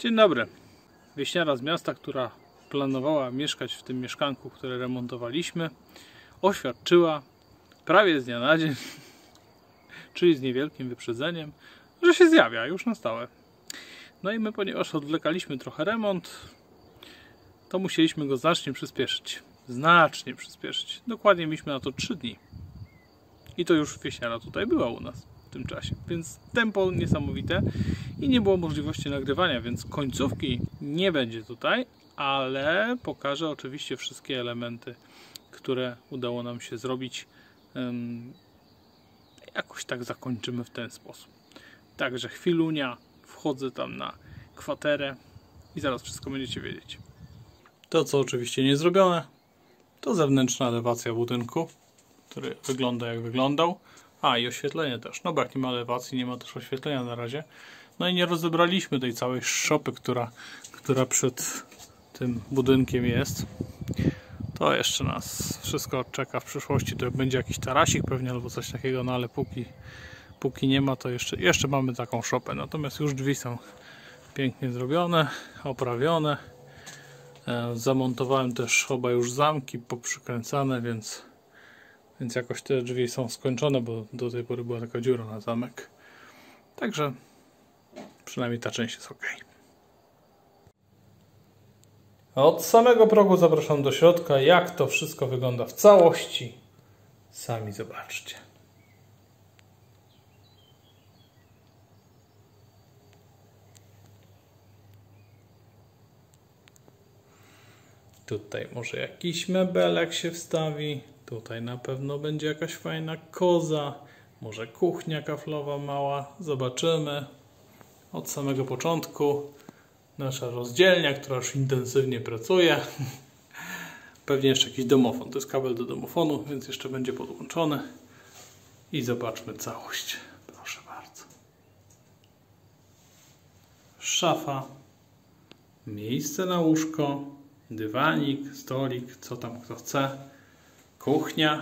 Dzień dobry. Wieśniara z miasta, która planowała mieszkać w tym mieszkanku, które remontowaliśmy, oświadczyła prawie z dnia na dzień, czyli z niewielkim wyprzedzeniem, że się zjawia już na stałe. No i my, ponieważ odwlekaliśmy trochę remont, to musieliśmy go znacznie przyspieszyć. Znacznie przyspieszyć. Dokładnie mieliśmy na to 3 dni. I to już wieśniara tutaj była u nas w tym czasie. Więc tempo niesamowite i nie było możliwości nagrywania, więc końcówki nie będzie tutaj, ale pokażę oczywiście wszystkie elementy, które udało nam się zrobić. Jakoś tak zakończymy w ten sposób. Także chwilunia, wchodzę tam na kwaterę i zaraz wszystko będziecie wiedzieć. To, co oczywiście nie zrobione, to zewnętrzna elewacja budynku, który wygląda jak wyglądał. A i oświetlenie też. No bo jak nie ma elewacji, nie ma też oświetlenia na razie. No i nie rozebraliśmy tej całej szopy, która przed tym budynkiem jest. To jeszcze nas wszystko czeka w przyszłości. To będzie jakiś tarasik pewnie albo coś takiego, no ale póki nie ma, to jeszcze mamy taką szopę. Natomiast już drzwi są pięknie zrobione, oprawione. Zamontowałem też oba już zamki poprzykręcane, więc jakoś te drzwi są skończone, bo do tej pory była taka dziura na zamek. Także przynajmniej ta część jest ok. Od samego progu zapraszam do środka. Jak to wszystko wygląda w całości, sami zobaczcie. Tutaj może jakiś mebelek się wstawi. Tutaj na pewno będzie jakaś fajna koza. Może kuchnia kaflowa mała. Zobaczymy. Od samego początku nasza rozdzielnia, która już intensywnie pracuje. Pewnie jeszcze jakiś domofon. To jest kabel do domofonu, więc jeszcze będzie podłączony. I zobaczmy całość. Proszę bardzo. Szafa. Miejsce na łóżko. Dywanik, stolik, co tam kto chce. Kuchnia.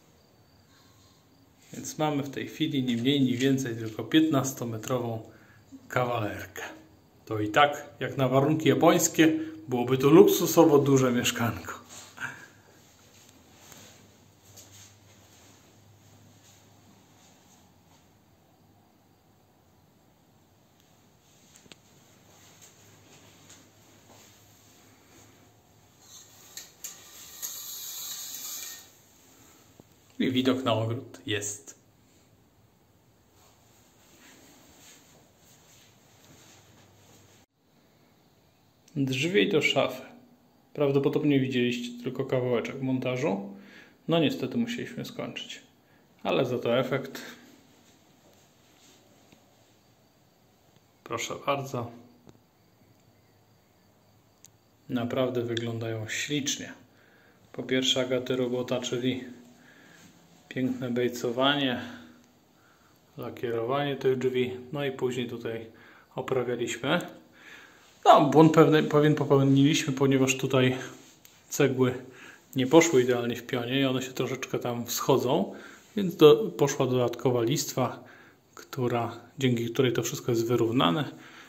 Więc mamy w tej chwili ni mniej, ni więcej tylko 15-metrową kawalerkę. To i tak, jak na warunki japońskie, byłoby to luksusowo duże mieszkanko. I widok na ogród jest. Drzwi do szafy. Prawdopodobnie widzieliście tylko kawałeczek montażu. No niestety musieliśmy skończyć. Ale za to efekt. Proszę bardzo. Naprawdę wyglądają ślicznie. Po pierwsze Agaty robota, czyli piękne bejcowanie, lakierowanie tych drzwi, no i później tutaj oprawialiśmy. No, błąd pewien popełniliśmy, ponieważ tutaj cegły nie poszły idealnie w pionie i one się troszeczkę tam wschodzą, więc poszła dodatkowa listwa, dzięki której to wszystko jest wyrównane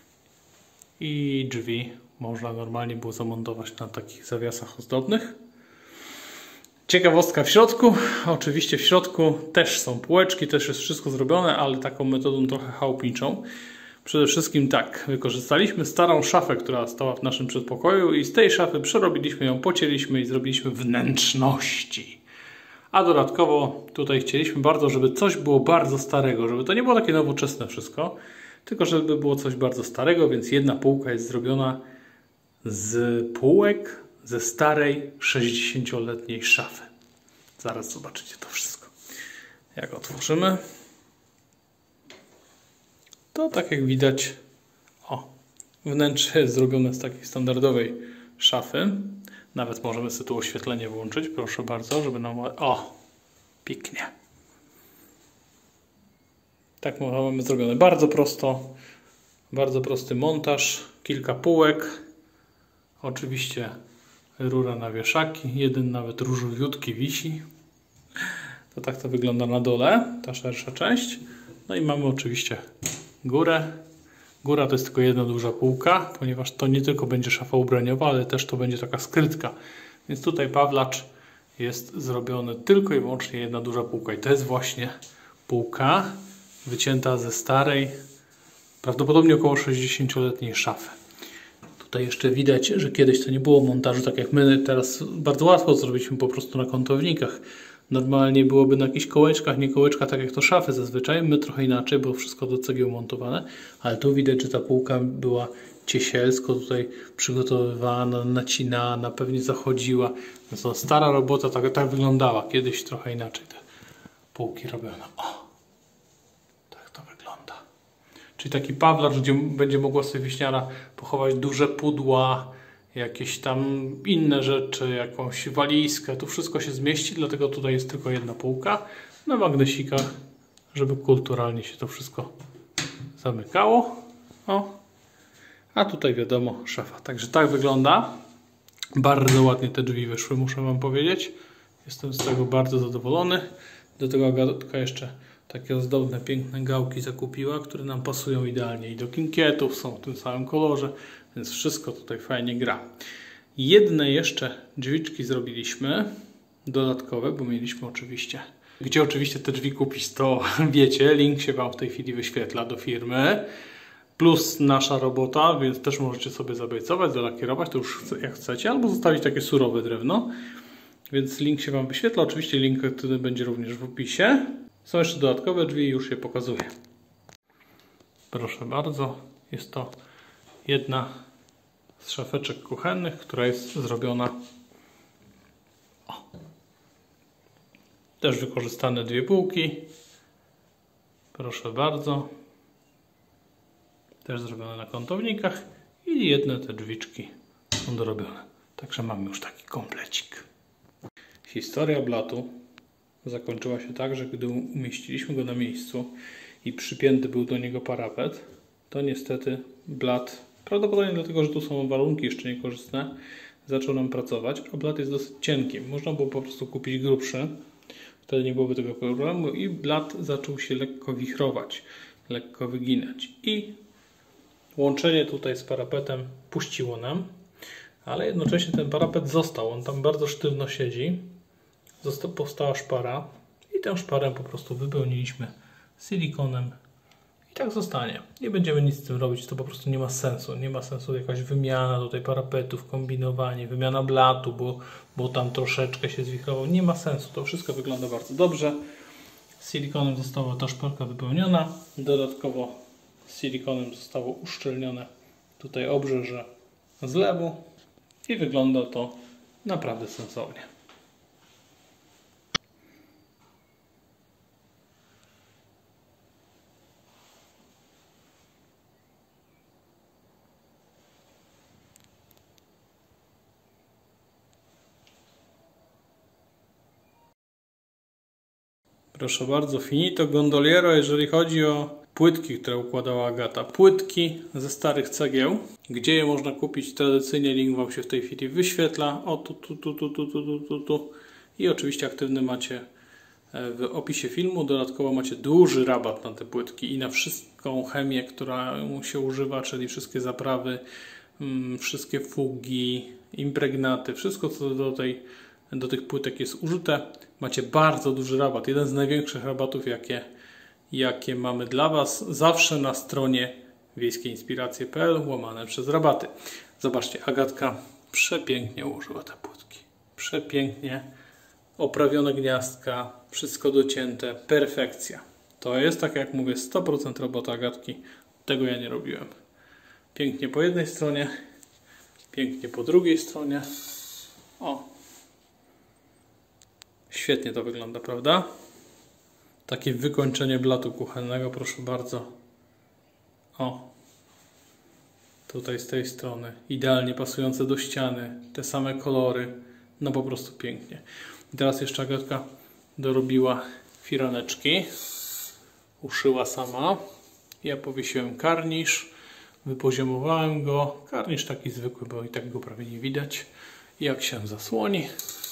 i drzwi można normalnie było zamontować na takich zawiasach ozdobnych. Ciekawostka w środku. Oczywiście w środku też są półeczki, też jest wszystko zrobione, ale taką metodą trochę chałupniczą. Przede wszystkim tak, wykorzystaliśmy starą szafę, która stała w naszym przedpokoju i z tej szafy przerobiliśmy ją, pocięliśmy i zrobiliśmy wnętrzności. A dodatkowo tutaj chcieliśmy bardzo, żeby coś było bardzo starego, żeby to nie było takie nowoczesne wszystko, tylko żeby było coś bardzo starego, więc jedna półka jest zrobiona z półek ze starej 60-letniej szafy. Zaraz zobaczycie to wszystko. Jak otworzymy, to tak jak widać, wnętrze jest zrobione z takiej standardowej szafy. Nawet możemy sobie tu oświetlenie włączyć, proszę bardzo, żeby nam... pięknie. Tak mamy zrobione. Bardzo prosto. Bardzo prosty montaż. Kilka półek. Oczywiście rura na wieszaki. Jeden nawet różowiutki wisi. To tak to wygląda na dole, ta szersza część. No i mamy oczywiście górę. Góra to jest tylko jedna duża półka, ponieważ to nie tylko będzie szafa ubraniowa, ale też to będzie taka skrytka. Więc tutaj pawlacz jest zrobiony tylko i wyłącznie jedna duża półka. I to jest właśnie półka wycięta ze starej, prawdopodobnie około 60-letniej szafy. Tutaj jeszcze widać, że kiedyś to nie było montażu tak jak my. Teraz bardzo łatwo zrobiliśmy po prostu na kątownikach. Normalnie byłoby na jakichś kołeczkach, nie kołeczka, tak jak to szafy zazwyczaj. My trochę inaczej, bo wszystko do cegieł montowane. Ale tu widać, że ta półka była ciesielsko tutaj przygotowywana, nacinana, pewnie zachodziła. Więc to stara robota tak wyglądała. Kiedyś trochę inaczej te półki robiono. O, tak to wygląda. Czyli taki pawlacz, gdzie będzie mogła sobie wiśniara pochować duże pudła, jakieś tam inne rzeczy, jakąś walizkę. Tu wszystko się zmieści, dlatego tutaj jest tylko jedna półka na magnesikach, żeby kulturalnie się to wszystko zamykało. O. A tutaj wiadomo, szafa. Także tak wygląda. Bardzo ładnie te drzwi wyszły, muszę wam powiedzieć. Jestem z tego bardzo zadowolony. Do tego Agatka jeszcze takie ozdobne, piękne gałki zakupiła, które nam pasują idealnie i do kinkietów, są w tym samym kolorze, więc wszystko tutaj fajnie gra. Jedne jeszcze drzwiczki zrobiliśmy, dodatkowe, bo mieliśmy oczywiście. Gdzie oczywiście te drzwi kupić, to wiecie, link się wam w tej chwili wyświetla do firmy. Plus nasza robota, więc też możecie sobie zabejcować, zalakierować, to już jak chcecie, albo zostawić takie surowe drewno. Więc link się wam wyświetla, oczywiście link który będzie również w opisie. Są jeszcze dodatkowe drzwi i już je pokazuję. Proszę bardzo, jest to jedna z szafeczek kuchennych, która jest zrobiona. O. Też wykorzystane dwie półki. Proszę bardzo. Też zrobione na kątownikach i jedne te drzwiczki są dorobione. Także mamy już taki komplecik. Historia blatu zakończyła się tak, że gdy umieściliśmy go na miejscu i przypięty był do niego parapet, to niestety blat, prawdopodobnie dlatego, że tu są warunki jeszcze niekorzystne, zaczął nam pracować, a blat jest dosyć cienki. Można było po prostu kupić grubszy, wtedy nie byłoby tego problemu i blat zaczął się lekko wichrować, lekko wyginać. I łączenie tutaj z parapetem puściło nam, ale jednocześnie ten parapet został. On tam bardzo sztywno siedzi. Powstała szpara i tę szparę po prostu wypełniliśmy silikonem i tak zostanie. Nie będziemy nic z tym robić, to po prostu nie ma sensu. Nie ma sensu jakaś wymiana tutaj parapetów, kombinowanie, wymiana blatu, bo tam troszeczkę się zwichrował. Nie ma sensu. To wszystko wygląda bardzo dobrze. Silikonem została ta szparka wypełniona. Dodatkowo silikonem zostało uszczelnione tutaj obrzeże zlewu i wygląda to naprawdę sensownie. Proszę bardzo, finito gondoliero, jeżeli chodzi o płytki, które układała Agata. Płytki ze starych cegieł. Gdzie je można kupić? Tradycyjnie link wam się w tej chwili wyświetla. O, tu. I oczywiście aktywny macie w opisie filmu. Dodatkowo macie duży rabat na te płytki i na wszystką chemię, która się używa, czyli wszystkie zaprawy, wszystkie fugi, impregnaty, wszystko co do tych płytek jest użyte. Macie bardzo duży rabat. Jeden z największych rabatów, jakie mamy dla was. Zawsze na stronie wiejskieinspiracje.pl/rabaty. Zobaczcie, Agatka przepięknie ułożyła te płytki. Przepięknie oprawione gniazdka, wszystko docięte, perfekcja. To jest, tak jak mówię, 100% robota Agatki. Tego ja nie robiłem. Pięknie po jednej stronie, pięknie po drugiej stronie. O! Świetnie to wygląda, prawda? Takie wykończenie blatu kuchennego, proszę bardzo. O! Tutaj z tej strony. Idealnie pasujące do ściany. Te same kolory. No po prostu pięknie. I teraz jeszcze Agatka dorobiła firaneczki. Uszyła sama. Ja powiesiłem karnisz. Wypoziomowałem go. Karnisz taki zwykły, bo i tak go prawie nie widać. I jak się zasłoni,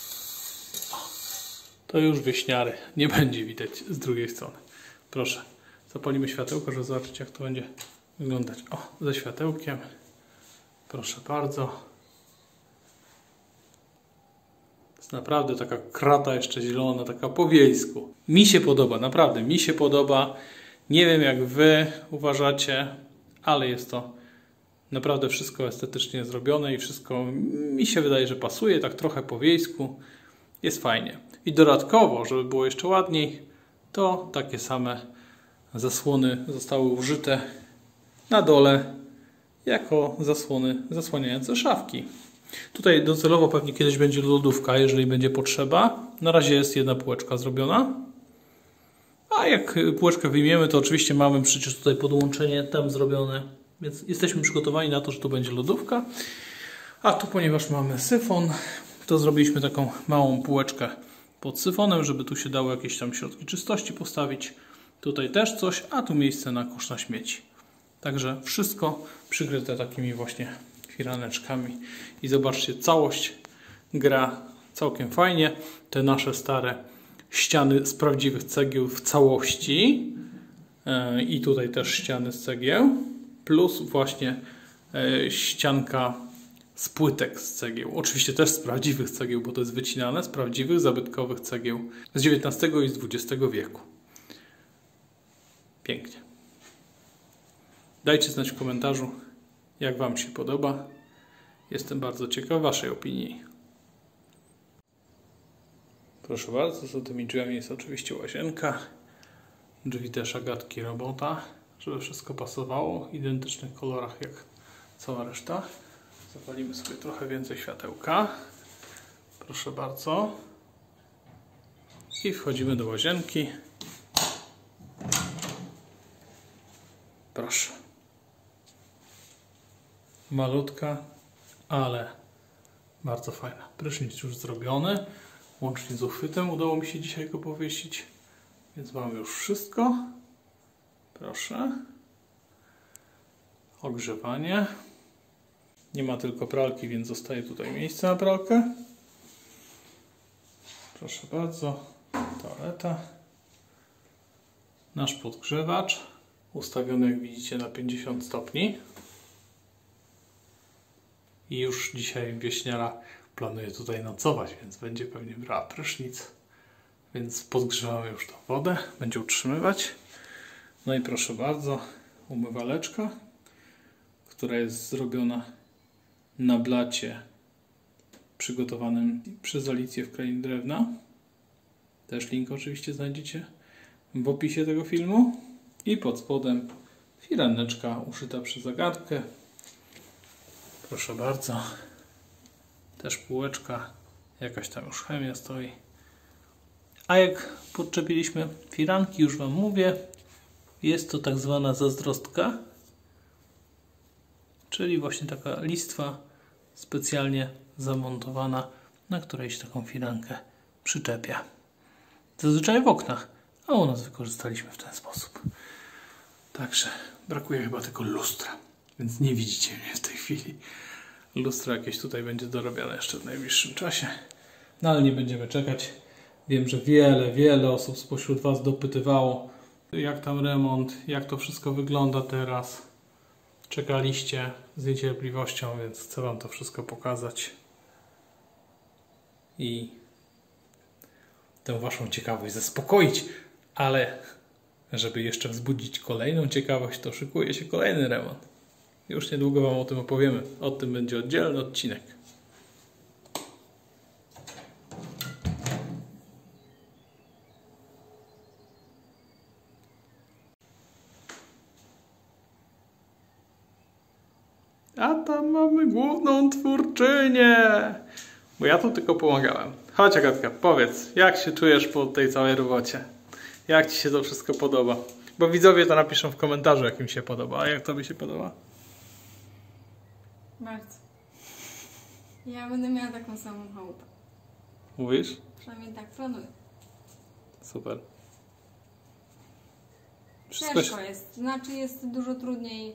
to już wieśniary nie będzie widać z drugiej strony. Proszę, zapalimy światełko, żeby zobaczyć jak to będzie wyglądać ze światełkiem. Proszę bardzo. Jest naprawdę taka krata jeszcze zielona, taka po wiejsku. Mi się podoba, naprawdę mi się podoba. Nie wiem jak wy uważacie, ale jest to naprawdę wszystko estetycznie zrobione i wszystko mi się wydaje, że pasuje, tak trochę po wiejsku. Jest fajnie. I dodatkowo, żeby było jeszcze ładniej, to takie same zasłony zostały użyte na dole jako zasłony zasłaniające szafki. Tutaj docelowo pewnie kiedyś będzie lodówka, jeżeli będzie potrzeba. Na razie jest jedna półeczka zrobiona. A jak półeczkę wyjmiemy, to oczywiście mamy przecież tutaj podłączenie tam zrobione. Więc jesteśmy przygotowani na to, że tu będzie lodówka. A tu, ponieważ mamy syfon, to zrobiliśmy taką małą półeczkę pod syfonem, żeby tu się dało jakieś tam środki czystości postawić. Tutaj też coś, a tu miejsce na kosz na śmieci. Także wszystko przykryte takimi właśnie firaneczkami. I zobaczcie, całość gra całkiem fajnie. Te nasze stare ściany z prawdziwych cegieł w całości. I tutaj też ściany z cegieł. Plus właśnie ścianka z płytek z cegieł. Oczywiście też z prawdziwych cegieł, bo to jest wycinane z prawdziwych, zabytkowych cegieł z XIX i z XX wieku. Pięknie. Dajcie znać w komentarzu, jak wam się podoba. Jestem bardzo ciekaw waszej opinii. Proszę bardzo, za tymi drzwiami jest oczywiście łazienka. Drzwi też Agatki robota, żeby wszystko pasowało w identycznych kolorach jak cała reszta. Zapalimy sobie trochę więcej światełka. Proszę bardzo. I wchodzimy do łazienki. Proszę. Malutka, ale bardzo fajna. Prysznic już zrobiony. Łącznie z uchwytem udało mi się dzisiaj go powiesić. Więc mamy już wszystko. Proszę. Ogrzewanie. Nie ma tylko pralki, więc zostaje tutaj miejsce na pralkę. Proszę bardzo. Toaleta. Nasz podgrzewacz. Ustawiony, jak widzicie, na 50 stopni. I już dzisiaj wieśniara planuje tutaj nocować, więc będzie pewnie brała prysznic. Więc podgrzewamy już tą wodę. Będzie utrzymywać. No i proszę bardzo, umywaleczka, która jest zrobiona na blacie przygotowanym przez Alicję w Krainie Drewna. Też link oczywiście znajdziecie w opisie tego filmu. I pod spodem firaneczka uszyta przez Agatkę. Proszę bardzo. Też półeczka. Jakaś tam już chemia stoi. A jak podczepiliśmy firanki, już wam mówię, jest to tak zwana zazdrostka. Czyli właśnie taka listwa specjalnie zamontowana, na której się taką firankę przyczepia. Zazwyczaj w oknach, a u nas wykorzystaliśmy w ten sposób. Także brakuje chyba tylko lustra, więc nie widzicie mnie w tej chwili. Lustro jakieś tutaj będzie dorobione jeszcze w najbliższym czasie. No ale nie będziemy czekać. Wiem, że wiele osób spośród was dopytywało, jak tam remont, jak to wszystko wygląda teraz. Czekaliście z niecierpliwością, więc chcę wam to wszystko pokazać. I tę waszą ciekawość zaspokoić. Ale żeby jeszcze wzbudzić kolejną ciekawość, to szykuje się kolejny remont. Już niedługo wam o tym opowiemy. O tym będzie oddzielny odcinek. A tam mamy główną twórczynię. Bo ja tu tylko pomagałem. Chodź Agatka, powiedz, jak się czujesz po tej całej robocie? Jak ci się to wszystko podoba? Bo widzowie to napiszą w komentarzu, jak im się podoba. A jak tobie się podoba? Bardzo. Ja będę miała taką samą chałupę. Mówisz? Przynajmniej tak planuję. Super. Ciężko jest. Znaczy jest dużo trudniej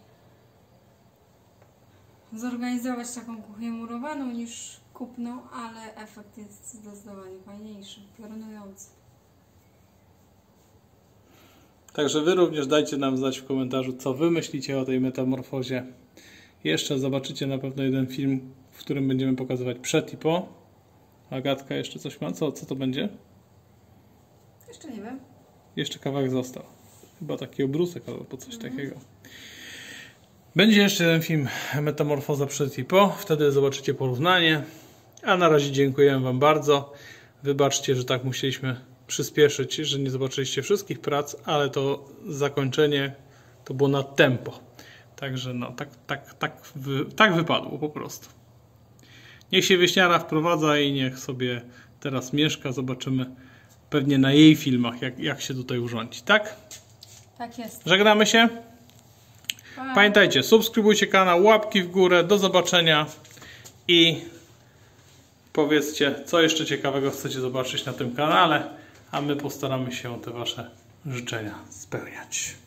zorganizować taką kuchnię murowaną niż kupną, ale efekt jest zdecydowanie fajniejszy, piorunujący. Także wy również dajcie nam znać w komentarzu, co wy myślicie o tej metamorfozie. Jeszcze zobaczycie na pewno jeden film, w którym będziemy pokazywać przed i po. Agatka jeszcze coś ma? Co to będzie? Jeszcze nie wiem. Jeszcze kawałek został. Chyba taki obrusek albo coś takiego. Będzie jeszcze jeden film Metamorfoza przed i po. Wtedy zobaczycie porównanie. A na razie dziękuję wam bardzo. Wybaczcie, że tak musieliśmy przyspieszyć, że nie zobaczyliście wszystkich prac, ale to zakończenie to było na tempo. Także no, tak wypadło po prostu. Niech się wieśniara wprowadza i niech sobie teraz mieszka. Zobaczymy pewnie na jej filmach, jak się tutaj urządzi, tak? Tak jest. Żegnamy się. Pa. Pamiętajcie, subskrybujcie kanał, łapki w górę, do zobaczenia i powiedzcie, co jeszcze ciekawego chcecie zobaczyć na tym kanale, a my postaramy się te wasze życzenia spełniać.